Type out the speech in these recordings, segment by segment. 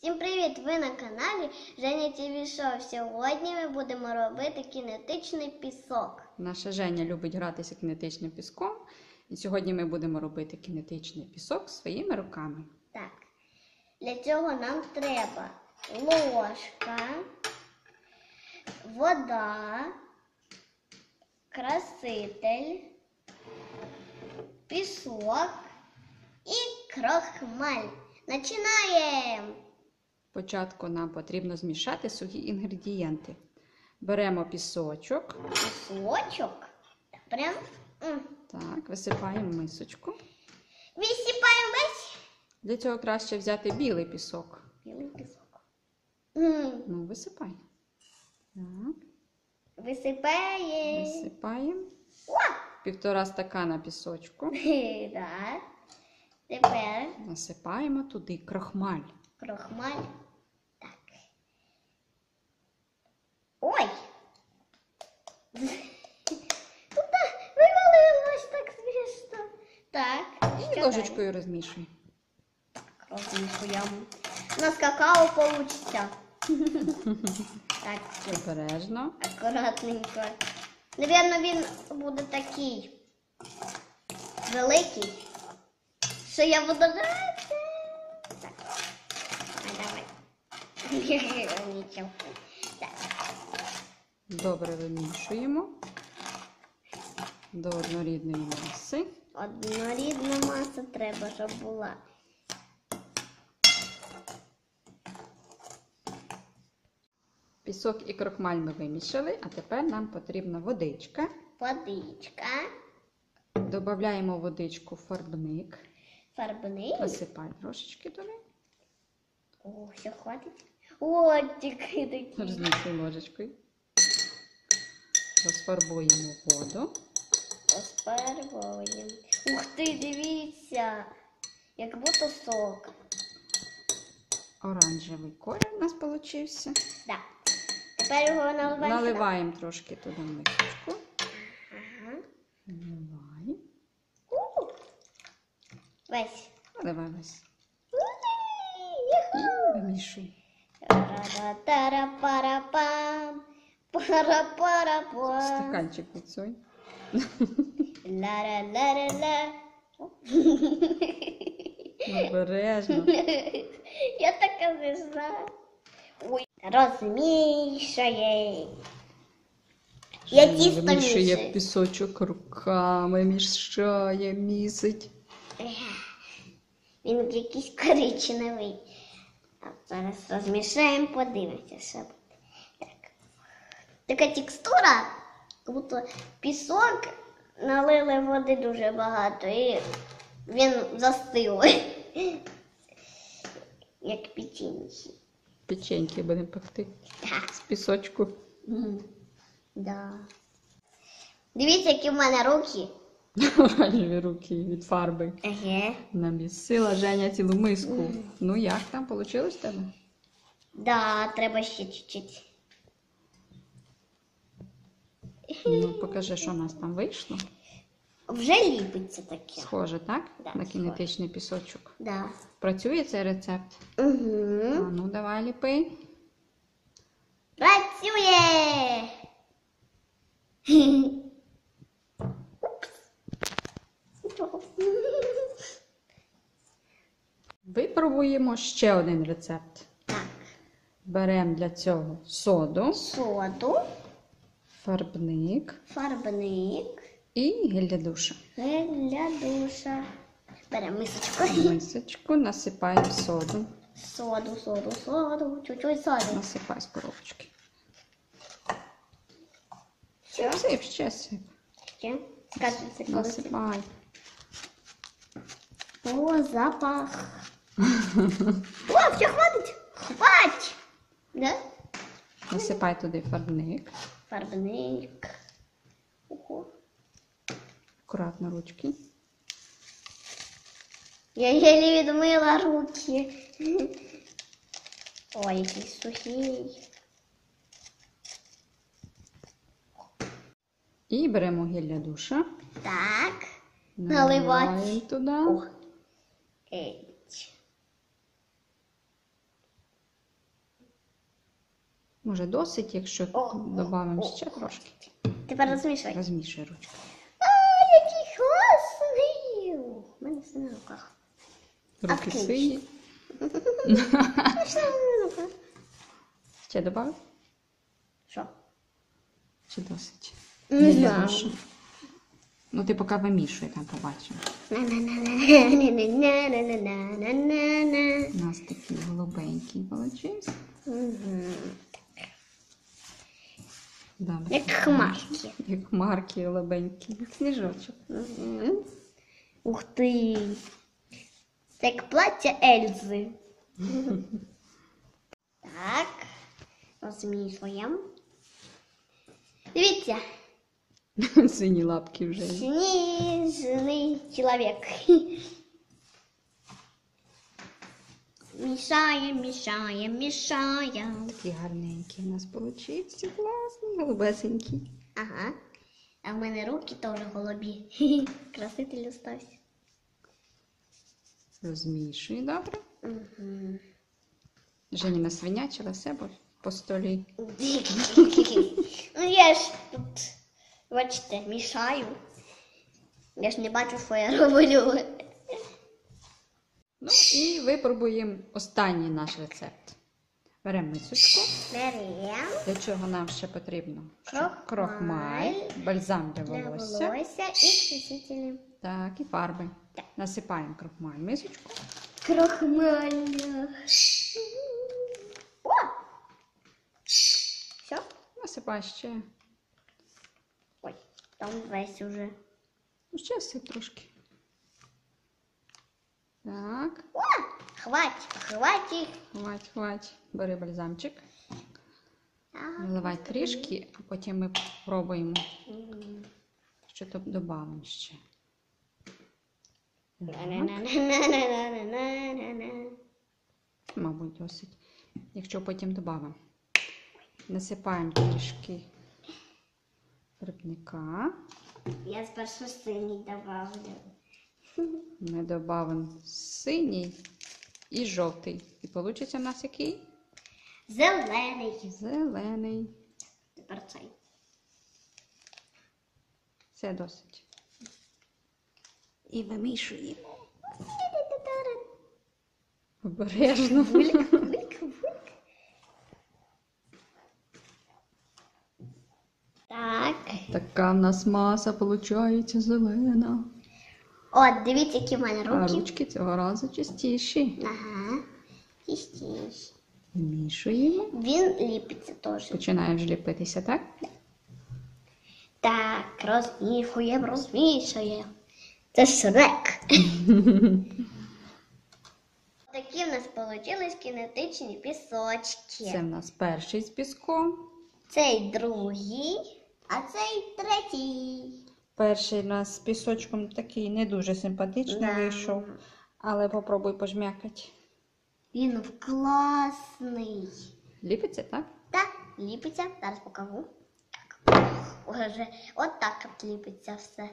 Всім привіт! Ви на каналі Женя ТВ Шоу. Сьогодні ми будемо робити кінетичний пісок. Наша Женя любить гратися кінетичним піском. І сьогодні ми будемо робити кінетичний пісок своїми руками. Так, для цього нам треба ложка, вода, краситель, пісок і крохмаль. Починаємо! Спочатку нам потрібно змішати сухі інгредієнти. Беремо пісочок. Пісочок. Прям. Так, висипаємо в мисочку. Висипаємо весь. Для цього краще взяти білий пісок. Білий пісок. Ну, висипай. Так. Висипаємо. Висипаємо. О! 1,5 стакана пісочку. Так. Тепер Насипаємо туди крохмаль. крохмаль. Так. Ой! Тут вивалилось так смішно. Так. І ложечкою розмішуй. Розмішуємо. У нас какао получиться. Так, Обережно. акуратненько. Навірно, він буде такий великий, що я буду грати. Так. А давай. Нічого. Так. Добре вимішуємо до однорідної маси. Однорідна маса треба, щоб була. Пісок і крохмаль ми вимішали, а тепер нам потрібна водичка. Водичка. Додаємо водичку фарбник. Фарбник. Насипай трошечки туди. О, все хватить. О, тільки такі. Розмішуй ложечкою. Розфарбуємо воду. Розфарбуємо. Ух ти, дивіться. Як будто сок. Оранжевий колір у нас вийшов. Так. Тепер його наливаємо. Наливаємо трошки туди в мисочку. Ага. Наливай. Весь. Наливай весь. Юху. І вимішуй. Тара-тара-пара-пам. Пара-пара-пам. Стаканчик відсунь. Ла-ла-ла-ла-ла. Обережно. Я така не знаю. Ой, розмішує. Я Женя тісто вимішує мішаю. пісочок руками, мішає, місить. Він якийсь коричневий. А зараз розмішаємо, подивимося, що буде. Так. Така текстура, як будто пісок, налили води дуже багато і він застив. Як печеньки. Печеньки будемо пекти з пісочку. Да. Дивіться, які в мене руки. Оранжеві руки від фарби. Ага. Намісила Женя цілу миску. Ну як там, вийшло в тебе? Да, треба ще чуть-чуть. Ну, покажи, що у нас там вийшло. Вже ліпиться таке. Схоже, так? Да, На кінетичний пісочок. Да. Працює цей рецепт? Угу. А ну, давай ліпи. Працює! Випробуємо ще один рецепт. Так, Беремо для цього соду, соду, фарбник фарбник, і гель для душа. гель для душа. Беремо мисочку. Мисочку, насипаємо соду. Соду, чуть-чуть соду. Насипай з коробочки. Все? Сип, ще сип. Ще? Скажіться, коли це. Насипай. О, запах. О, все, хватить. Хватить. Да? Насипай туди фарбник. Фарбник. Ого. Акуратно ручки. Я еле відмила руки. Ой, який сухий. І беремо гель для душа. Так. Наливаємо Наливати. туди. Ох. Еть. Може досить, якщо додамо ще трошки. Тепер розмішуй. Розмішуй ручку. А, який класний! У мене все на руках. Руки Открий. сині. Що в мене на руках? Ще додав? Що? Чи досить? Не Ні, знаю. більше. Ну, ти поки вимішуй, там побачимо. На-на-на-на-на-на-на-на-на-на. У нас такий голубенький получився. Мгм. Добре. Як хмарки. Як хмарки голубенькі, як сніжочок. Мгм. Ух ти! Це як плаття Ельзи. Так, розмішуємо. Дивіться, Сині лапки вже. сніжний чоловік. Мішаємо, мішаємо, мішаємо. Такі гарненькі у нас получився, класний, голубесенький. Ага. А в мене руки теж голубі. Краситель остався. Розмішуй, добре. Угу. Женіна свинячила все по столі. Ну я ж тут, бачите, мішаю. Я ж не бачу, що я роблю. Ну і випробуємо останній наш рецепт. Беремо мисочку. Беремо Для чого нам ще потрібно? Крохмаль. Крохмаль, бальзам для для волосся. волосся і красителі. Так, і фарби. Так. Насипаємо крохмаль в мисочку. Крохмальня. О! Все? Насипай ще. Ой, там весь уже. Ну, ще все трошки. Так, О! Хватить. хвать. Бери бальзамчик. Так. Виливай трішки, а потім ми пробуємо, Мгм. що тут додамо ще. Так, На-на-на-на-на-на-на-на. мабуть, досить. Якщо потім додамо. Насипаємо трішки рибника. Я спершу синій добавлю. Ми додамо синій і жовтий. І вийде у нас який? Зелений. Зелений. Тепер цей. Це досить. І вимішуємо. Обережно. Бульк. Так. Така в нас маса виходить зелена. От, дивіться, які в мене А руки. ручки цього разу чистіші. Ага. Чистіше. Вимішуємо. Він ліпиться теж. Починає вже ліпитися, так? Так, розмішуємо. Це Шрек. Такі в нас вийшли кінетичні пісочки. Це в нас перший з піском. Цей другий, а цей третій. Перший у нас з пісочком такий не дуже симпатичний Да. вийшов. Але попробуй пожмякати. Він класний. Ліпиться, так? Так, ліпиться. Зараз покажу. Так. Уже от так от ліпиться все.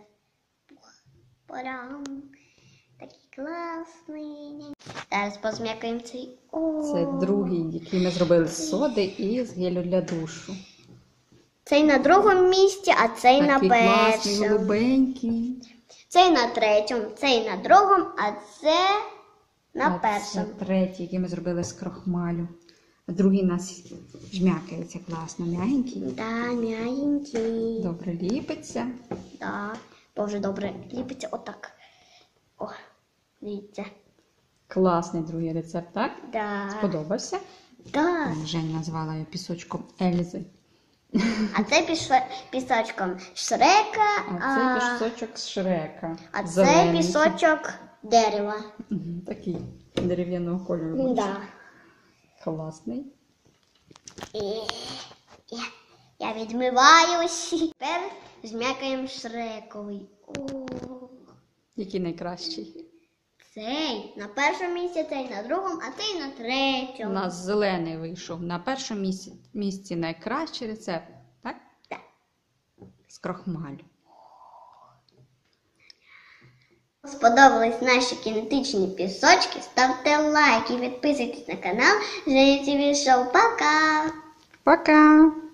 Прям такий класний. Зараз позмякаємо цей. Це другий, який ми зробили з соди і з гелю для душу. Цей на другому місці, а цей на Такий класний, першому. голубенький. Цей на третьому, цей на другому, а це на А першому. Це третій, який ми зробили з крохмалю. А другий у нас жмякається класно, м'ягенький. Да, м'ягенький. Добре ліпиться. Да. Дуже добре ліпиться отак. О, дивіться. Класний другий рецепт, так? Да. Сподобався? Да. Женя назвала його пісочком Ельзи. А це пісочком Шрека, А це пісочок з Шрека. а це Зелений. пісочок дерева. Мгм, такий дерев'яного кольору. Да. Класний. І я відмиваюсь. Тепер зм'якаємо Шрековий. О, Який найкращий? цей на першому місці, цей на другому, а цей на У третьому. нас зелений вийшов. На першому місці найкращий рецепт, так? Так. З крохмалю. Сподобались наші кінетичні пісочки? Ставте лайк і підписуйтесь на канал Женя ТВ Шоу. Пока! Пока!